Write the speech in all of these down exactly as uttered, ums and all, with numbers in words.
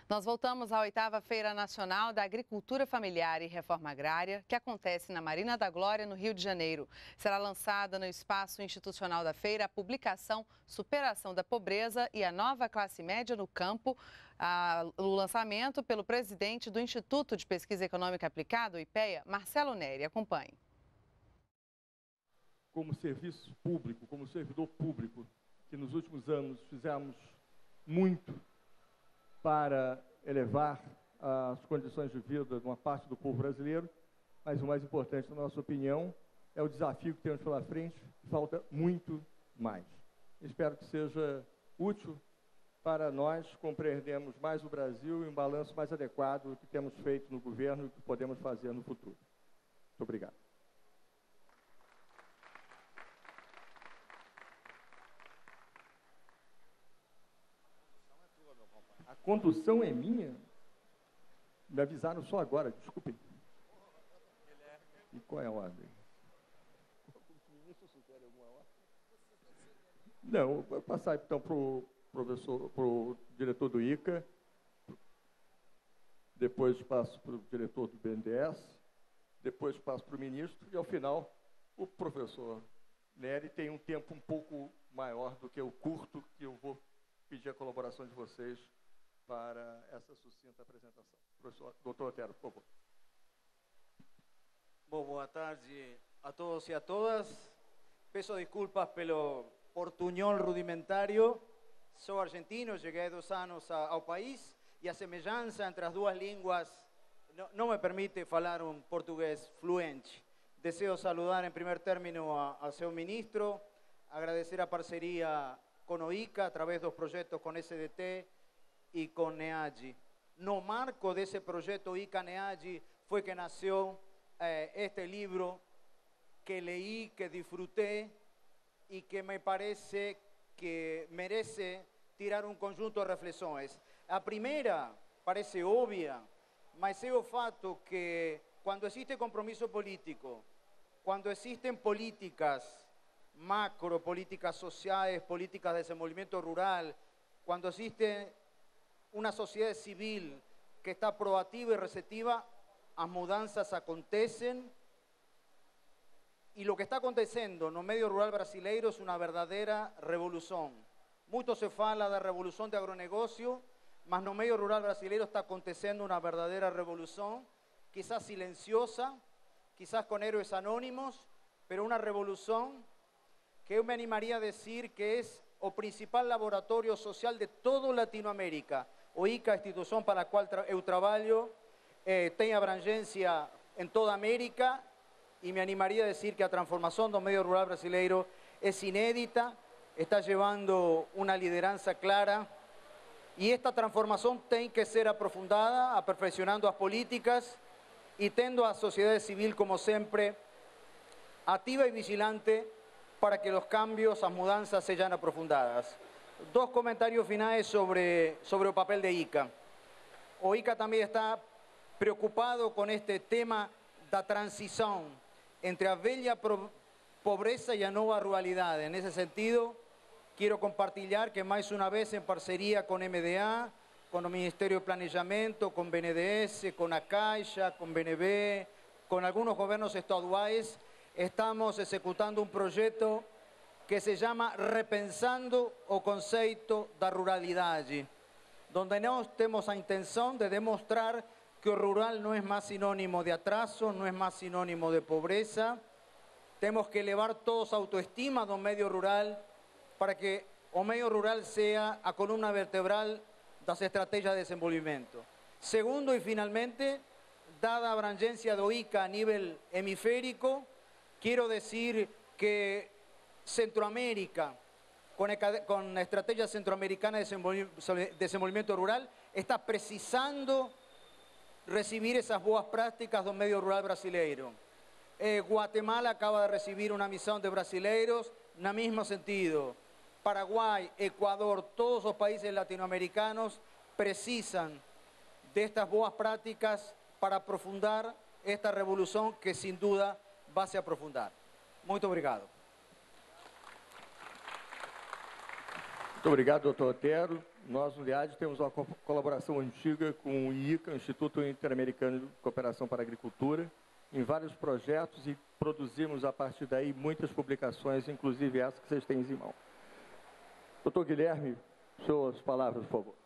Nós voltamos à oitava Feira Nacional da Agricultura Familiar e Reforma Agrária, que acontece na Marina da Glória, no Rio de Janeiro. Será lançada no espaço institucional da feira a publicação Superação da Pobreza e a Nova Classe Média no Campo, a, o lançamento pelo presidente do Instituto de Pesquisa Econômica Aplicada, o IPEA, Marcelo Neri. Acompanhe. Como serviço público, como servidor público, que nos últimos anos fizemos muito para elevar as condições de vida de uma parte do povo brasileiro, mas o mais importante, na nossa opinião, é o desafio que temos pela frente, falta muito mais. Espero que seja útil para nós compreendermos mais o Brasil e um balanço mais adequado do que temos feito no governo e o que podemos fazer no futuro. Muito obrigado. A condução é minha? Me avisaram só agora, desculpem. E qual é a ordem? Não, vou passar então para o professor, para o diretor do I C A, depois passo para o diretor do B N D E S, depois passo para o ministro e, ao final, o professor Neri tem um tempo um pouco maior do que o curto que eu vou pedir a colaboração de vocês para essa sucinta apresentação. Professor, doutor Otero, por favor. Bom, boa tarde a todos e a todas. Peço desculpas pelo portunhol rudimentário. Sou argentino, cheguei há dois anos ao país e a semelhança entre as duas línguas não, não me permite falar um português fluente. Deseo saludar em primeiro término ao seu ministro, agradecer a parceria com o I C A a través dos projetos com S D T e com NEAGI. No marco desse projeto I C A-NEAGI foi que nasceu eh, este livro que leí, que disfruté e que me parece que merece tirar um conjunto de reflexões. A primeira parece óbvia, mas é o fato que quando existe compromisso político, quando existem políticas macro, políticas sociais, políticas de desenvolvimento rural, quando existe uma sociedade civil que está proativa e receptiva, as mudanças acontecem e o que está acontecendo no meio rural brasileiro é uma verdadeira revolução. Muito se fala da revolução de agronegócio, mas no meio rural brasileiro está acontecendo uma verdadeira revolução, quizás silenciosa, quizás com héroes anônimos, mas uma revolução que eu me animaria a dizer que é o principal laboratório social de toda Latinoamérica. O I C A, a instituição para a qual eu trabalho, eh, tem abrangência em toda a América e me animaria a dizer que a transformação do meio rural brasileiro é inédita, está levando uma liderança clara e esta transformação tem que ser aprofundada, aperfeiçoando as políticas e tendo a sociedade civil, como sempre, ativa e vigilante para que os cambios, as mudanças sejam aprofundadas. Dos comentários finais sobre, sobre o papel de I C A. O I C A também está preocupado com este tema da transição entre a velha pobreza e a nova ruralidade. Nesse sentido, quero compartilhar que mais uma vez em parceria com M D A, com o Ministério do Planejamento, com o B N D E S, com a Caixa, com o B N B, com alguns governos estaduais, estamos executando um projeto que se chama Repensando o Conceito da Ruralidade, onde nós temos a intenção de demonstrar que o rural não é mais sinônimo de atraso, não é mais sinônimo de pobreza. Temos que elevar todos a autoestima do meio rural para que o meio rural seja a coluna vertebral das estratégias de desenvolvimento. Segundo e finalmente, dada a abrangência do I C A a nível hemisférico, quero dizer que Centroamérica, con, con la Estrategia Centroamericana de Desenvolvimento Rural, está precisando recibir esas boas prácticas do medio rural brasileiro. Eh, Guatemala acaba de recibir una misión de brasileiros en el mismo sentido. Paraguay, Ecuador, todos los países latinoamericanos precisan de estas boas prácticas para aprofundar esta revolución que sin duda va a se aprofundar. Muito obrigado. Muito obrigado, doutor Otero. Nós, no LIAD, temos uma co colaboração antiga com o I I C A, Instituto Interamericano de Cooperação para a Agricultura, em vários projetos e produzimos, a partir daí, muitas publicações, inclusive essa que vocês têm em mão. Doutor Guilherme, suas palavras, por favor.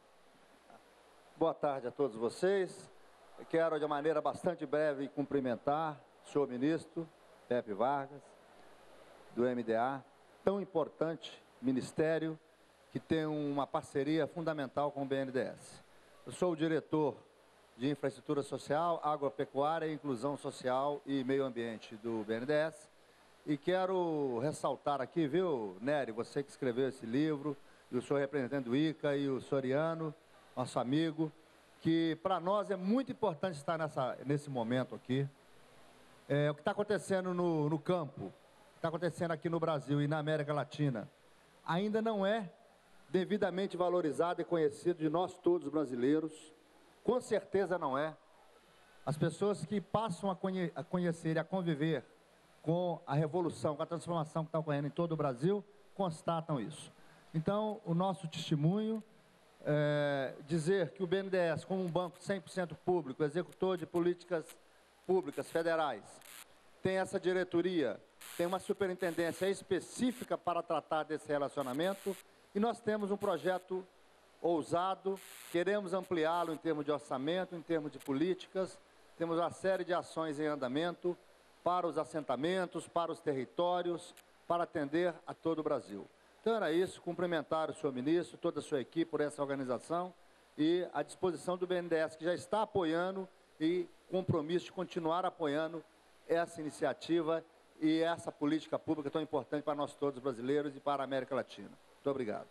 Boa tarde a todos vocês. Eu quero, de maneira bastante breve, cumprimentar o senhor ministro Pepe Vargas, do M D A, tão importante ministério, que tem uma parceria fundamental com o B N D E S. Eu sou o diretor de Infraestrutura Social, Agropecuária, Inclusão Social e Meio Ambiente do B N D E S. E quero ressaltar aqui, viu, Nery, você que escreveu esse livro, e o senhor representante do I C A e o Soriano, nosso amigo, que para nós é muito importante estar nessa, nesse momento aqui. É, o que está acontecendo no, no campo, o que está acontecendo aqui no Brasil e na América Latina, ainda não é devidamente valorizado e conhecido de nós todos brasileiros. Com certeza não é. As pessoas que passam a, conhe a conhecer e a conviver com a revolução, com a transformação que está ocorrendo em todo o Brasil, constatam isso. Então, o nosso testemunho é dizer que o B N D E S, como um banco cem por cento público, executor de políticas públicas federais, tem essa diretoria, tem uma superintendência específica para tratar desse relacionamento, e nós temos um projeto ousado, queremos ampliá-lo em termos de orçamento, em termos de políticas, temos uma série de ações em andamento para os assentamentos, para os territórios, para atender a todo o Brasil. Então era isso, cumprimentar o senhor ministro, toda a sua equipe por essa organização e à disposição do B N D E S, que já está apoiando e compromisso de continuar apoiando essa iniciativa e essa política pública tão importante para nós todos brasileiros e para a América Latina. Muito obrigado.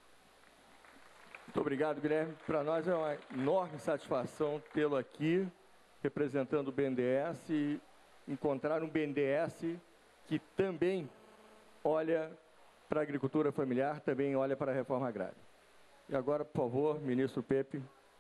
Muito obrigado, Guilherme. Para nós é uma enorme satisfação tê-lo aqui, representando o B N D E S, e encontrar um B N D E S que também olha para a agricultura familiar, também olha para a reforma agrária. E agora, por favor, ministro Pepe.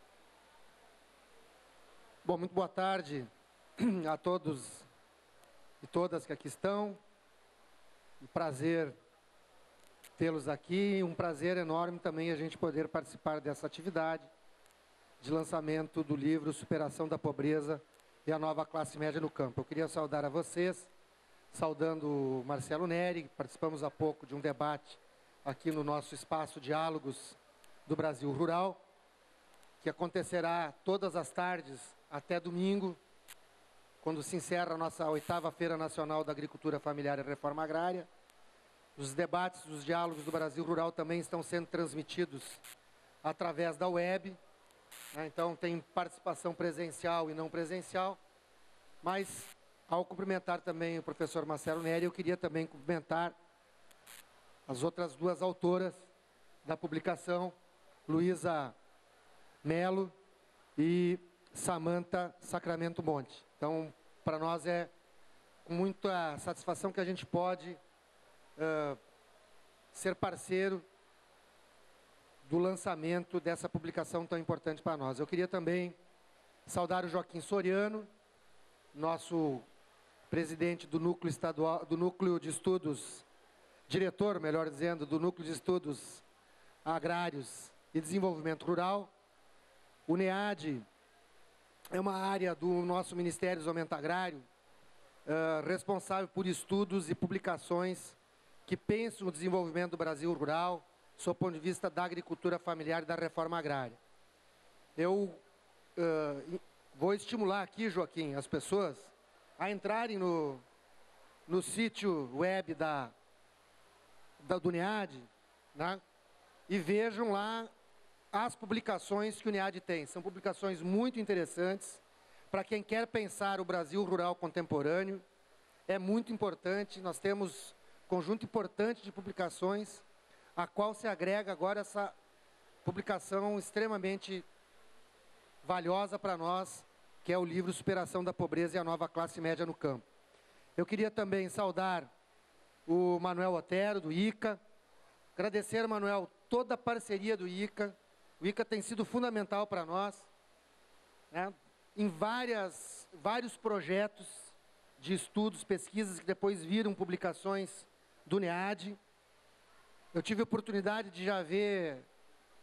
Bom, muito boa tarde a todos e todas que aqui estão. Um prazer tê-los aqui, um prazer enorme também a gente poder participar dessa atividade de lançamento do livro Superação da Pobreza e a Nova Classe Média no Campo. Eu queria saudar a vocês, saudando o Marcelo Nery, participamos há pouco de um debate aqui no nosso espaço Diálogos do Brasil Rural, que acontecerá todas as tardes até domingo, quando se encerra a nossa oitava Feira Nacional da Agricultura Familiar e Reforma Agrária. Os debates dos Diálogos do Brasil Rural também estão sendo transmitidos através da web, né? Então tem participação presencial e não presencial, mas ao cumprimentar também o professor Marcelo Nery, eu queria também cumprimentar as outras duas autoras da publicação, Luísa Melo e Samantha Sacramento Monte. Então, para nós é com muita satisfação que a gente pode uh, ser parceiro do lançamento dessa publicação tão importante para nós. Eu queria também saudar o Joaquim Soriano, nosso presidente do núcleo estadual, do núcleo de estudos, diretor, melhor dizendo, do núcleo de estudos agrários e desenvolvimento rural. O NEAD é uma área do nosso Ministério do Desenvolvimento Agrário, uh, responsável por estudos e publicações que pensam o desenvolvimento do Brasil rural, sob o ponto de vista da agricultura familiar e da reforma agrária. Eu uh, vou estimular aqui, Joaquim, as pessoas a entrarem no, no sítio web da, da, do NEAD, né, e vejam lá as publicações que o NEAD tem. São publicações muito interessantes para quem quer pensar o Brasil rural contemporâneo. É muito importante, nós temos um conjunto importante de publicações, a qual se agrega agora essa publicação extremamente valiosa para nós, que é o livro Superação da Pobreza e a Nova Classe Média no Campo. Eu queria também saudar o Manuel Otero, do I C A. Agradecer, Manuel, toda a parceria do I C A. O I C A tem sido fundamental para nós, né, em várias, vários projetos de estudos, pesquisas, que depois viram publicações do NEAD. Eu tive a oportunidade de já ver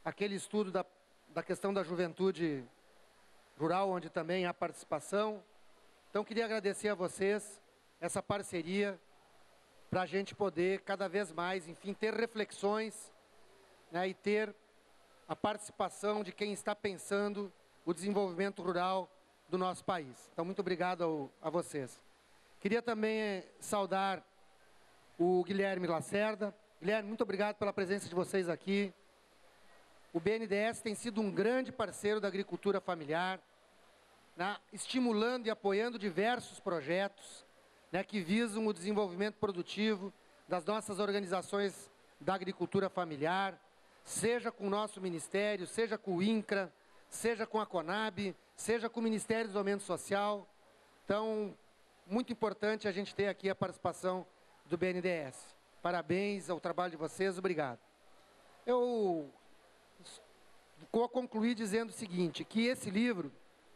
aquele estudo da, da questão da juventude rural, onde também há participação. Então, queria agradecer a vocês essa parceria para a gente poder cada vez mais, enfim, ter reflexões, né, e ter a participação de quem está pensando o desenvolvimento rural do nosso país. Então, muito obrigado ao, a vocês. Queria também saudar o Guilherme Lacerda. Guilherme, muito obrigado pela presença de vocês aqui. O B N D E S tem sido um grande parceiro da agricultura familiar, né, estimulando e apoiando diversos projetos, né, que visam o desenvolvimento produtivo das nossas organizações da agricultura familiar, seja com o nosso ministério, seja com o INCRA, seja com a CONAB, seja com o Ministério do Desenvolvimento Social. Então, muito importante a gente ter aqui a participação do B N D E S. Parabéns ao trabalho de vocês, obrigado. Eu vou concluir dizendo o seguinte, que esse livro,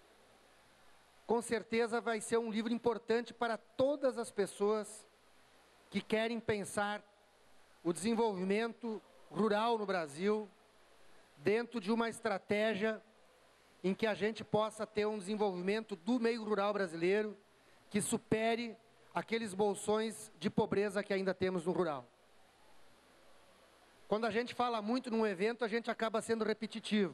com certeza vai ser um livro importante para todas as pessoas que querem pensar o desenvolvimento rural no Brasil, dentro de uma estratégia em que a gente possa ter um desenvolvimento do meio rural brasileiro que supere aqueles bolsões de pobreza que ainda temos no rural. Quando a gente fala muito num evento, a gente acaba sendo repetitivo.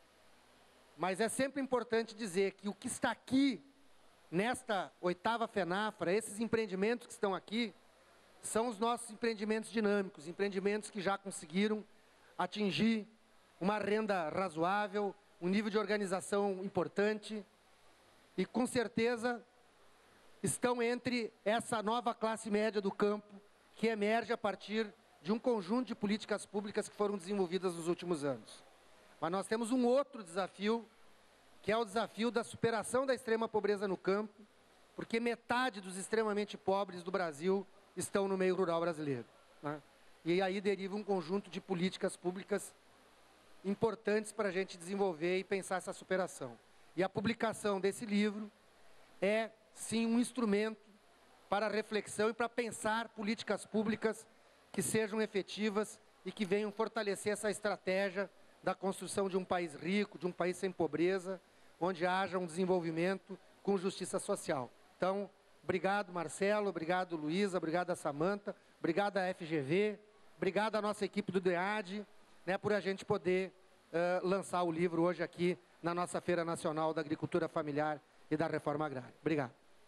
Mas é sempre importante dizer que o que está aqui, nesta oitava FENAFRA, esses empreendimentos que estão aqui, são os nossos empreendimentos dinâmicos, empreendimentos que já conseguiram atingir uma renda razoável, um nível de organização importante, e com certeza estão entre essa nova classe média do campo, que emerge a partir de um conjunto de políticas públicas que foram desenvolvidas nos últimos anos. Mas nós temos um outro desafio, que é o desafio da superação da extrema pobreza no campo, porque metade dos extremamente pobres do Brasil estão no meio rural brasileiro, né? E aí deriva um conjunto de políticas públicas importantes para a gente desenvolver e pensar essa superação. E a publicação desse livro é, sim, um instrumento para reflexão e para pensar políticas públicas que sejam efetivas e que venham fortalecer essa estratégia da construção de um país rico, de um país sem pobreza, onde haja um desenvolvimento com justiça social. Então, obrigado, Marcelo, obrigado, Luísa, obrigado a Samanta, obrigado a F G V, obrigado à nossa equipe do D E A D, né, por a gente poder uh, lançar o livro hoje aqui na nossa Feira Nacional da Agricultura Familiar e da Reforma Agrária. Obrigado.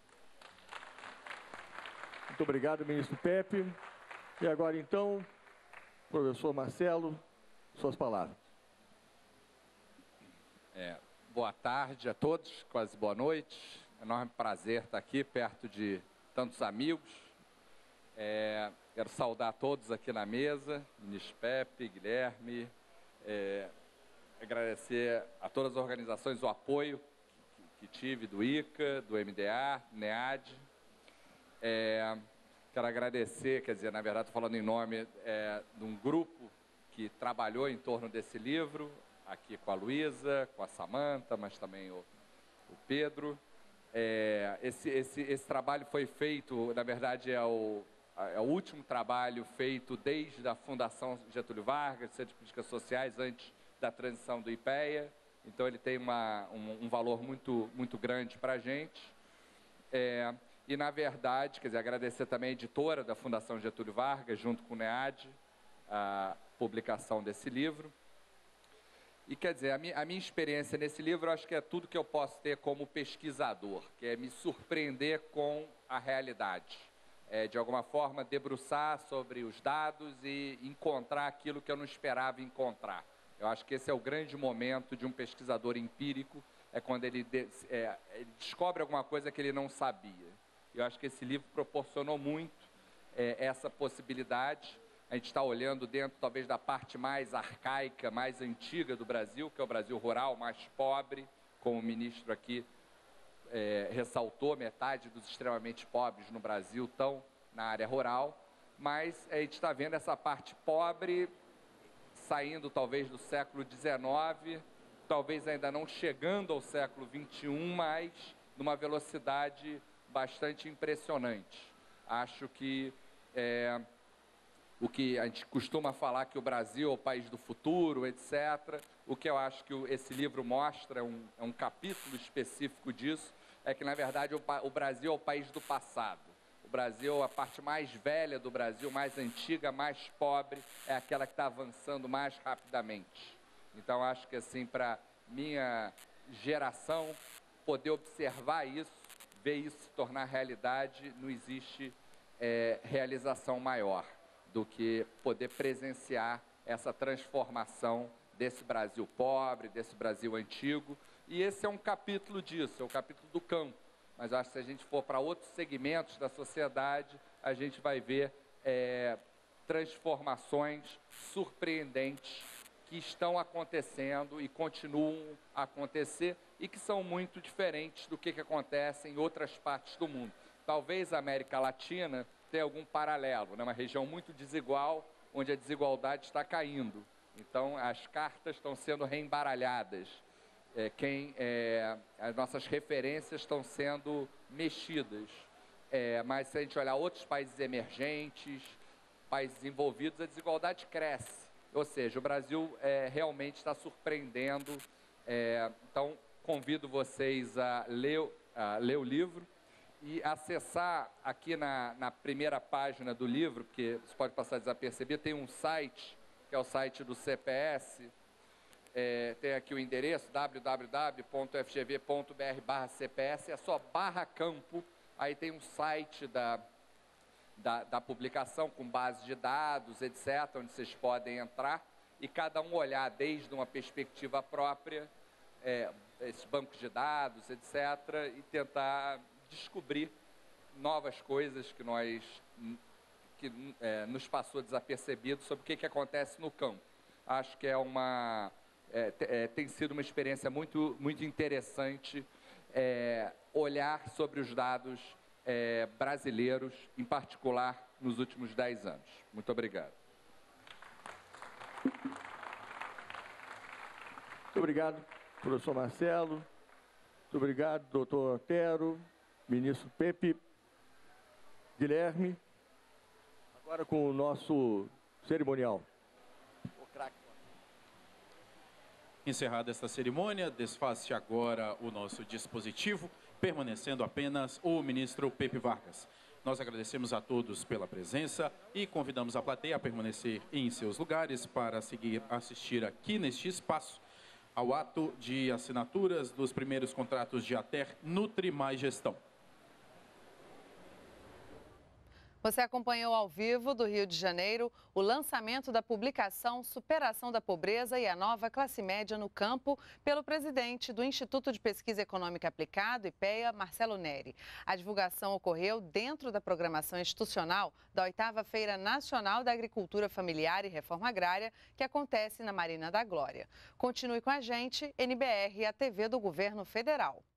Muito obrigado, ministro Pepe. E agora, então, professor Marcelo, suas palavras. É, boa tarde a todos, quase boa noite. Enorme prazer estar aqui perto de tantos amigos. É, quero saudar todos aqui na mesa, ministro Pepe, Guilherme, é, agradecer a todas as organizações o apoio que, que tive do I C A, do M D A, do N E A D. É, quero agradecer, quer dizer, na verdade estou falando em nome é, de um grupo que trabalhou em torno desse livro, aqui com a Luísa, com a Samanta, mas também o, o Pedro. É, esse, esse, esse trabalho foi feito, na verdade, é o, é o último trabalho feito desde a Fundação Getúlio Vargas, Centro de Políticas Sociais, antes da transição do IPEA. Então, ele tem uma, um, um valor muito, muito grande para a gente. É, e, na verdade, quer dizer, agradecer também a editora da Fundação Getúlio Vargas, junto com o N E A D, a publicação desse livro. E, quer dizer, a minha, a minha experiência nesse livro, eu acho que é tudo que eu posso ter como pesquisador, que é me surpreender com a realidade. É, de alguma forma, debruçar sobre os dados e encontrar aquilo que eu não esperava encontrar. Eu acho que esse é o grande momento de um pesquisador empírico, é quando ele, de, é, ele descobre alguma coisa que ele não sabia. Eu acho que esse livro proporcionou muito é, essa possibilidade. A gente está olhando dentro, talvez, da parte mais arcaica, mais antiga do Brasil, que é o Brasil rural, mais pobre, como o ministro aqui é, ressaltou, metade dos extremamente pobres no Brasil estão na área rural, mas a gente está vendo essa parte pobre saindo, talvez, do século dezenove, talvez ainda não chegando ao século vinte e um, mas numa velocidade bastante impressionante. Acho que... É, o que a gente costuma falar que o Brasil é o país do futuro, etcétera. O que eu acho que esse livro mostra, é um, é um capítulo específico disso, é que, na verdade, o, o Brasil é o país do passado. O Brasil, a parte mais velha do Brasil, mais antiga, mais pobre, é aquela que está avançando mais rapidamente. Então, acho que, assim, para minha geração, poder observar isso, ver isso se tornar realidade, não existe é, realização maior do que poder presenciar essa transformação desse Brasil pobre, desse Brasil antigo. E esse é um capítulo disso, é o capítulo do campo. Mas acho que se a gente for para outros segmentos da sociedade, a gente vai ver é, transformações surpreendentes que estão acontecendo e continuam a acontecer e que são muito diferentes do que, que acontece em outras partes do mundo. Talvez a América Latina tenha algum paralelo, né? Uma região muito desigual, onde a desigualdade está caindo. Então, as cartas estão sendo reembaralhadas. É, quem, é, as nossas referências estão sendo mexidas. É, mas se a gente olhar outros países emergentes, países envolvidos, a desigualdade cresce. Ou seja, o Brasil é, realmente está surpreendendo. É, então, convido vocês a ler, a ler o livro e acessar aqui na, na primeira página do livro, porque você pode passar desapercebido, tem um site, que é o site do C P S. É, tem aqui o endereço, w w w ponto f g v ponto b r barra C P S, é só barra campo, aí tem um site da, da, da publicação com base de dados, etcétera, onde vocês podem entrar e cada um olhar desde uma perspectiva própria, é, esses bancos de dados, etcétera, e tentar descobrir novas coisas que nós que é, nos passou desapercebido sobre o que, que acontece no campo. Acho que é uma é, é, tem sido uma experiência muito muito interessante é, olhar sobre os dados é, brasileiros, em particular nos últimos dez anos. Muito obrigado. Muito obrigado, professor Marcelo. Muito obrigado, doutor Otero, ministro Pepe, Guilherme. Agora com o nosso cerimonial. Encerrada esta cerimônia, desfaz-se agora o nosso dispositivo, permanecendo apenas o ministro Pepe Vargas. Nós agradecemos a todos pela presença e convidamos a plateia a permanecer em seus lugares para seguir assistir aqui neste espaço ao ato de assinaturas dos primeiros contratos de Ater, Nutri Mais Gestão. Você acompanhou ao vivo do Rio de Janeiro o lançamento da publicação Superação da Pobreza e a Nova Classe Média no Campo pelo presidente do Instituto de Pesquisa Econômica Aplicado, I P E A, Marcelo Neri. A divulgação ocorreu dentro da programação institucional da oitava Feira Nacional da Agricultura Familiar e Reforma Agrária, que acontece na Marina da Glória. Continue com a gente, N B R, a T V do Governo Federal.